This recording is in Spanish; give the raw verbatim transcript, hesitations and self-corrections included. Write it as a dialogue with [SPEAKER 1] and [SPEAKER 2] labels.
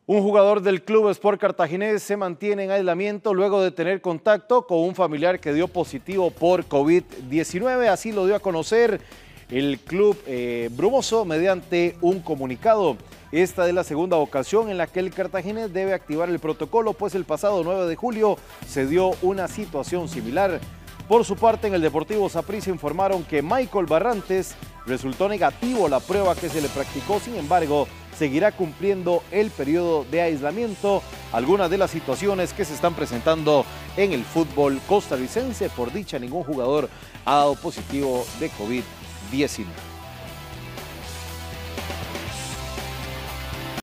[SPEAKER 1] Un jugador del Club Sport Cartaginés se mantiene en aislamiento luego de tener contacto con un familiar que dio positivo por COVID diecinueve. Así lo dio a conocer el club eh, brumoso mediante un comunicado. Esta es la segunda ocasión en la que el Cartaginés debe activar el protocolo, pues el pasado nueve de julio se dio una situación similar. Por su parte, en el Deportivo Saprissa informaron que Michael Barrantes resultó negativo la prueba que se le practicó. Sin embargo, seguirá cumpliendo el periodo de aislamiento. Algunas de las situaciones que se están presentando en el fútbol costarricense, por dicha, ningún jugador ha dado positivo de COVID diecinueve.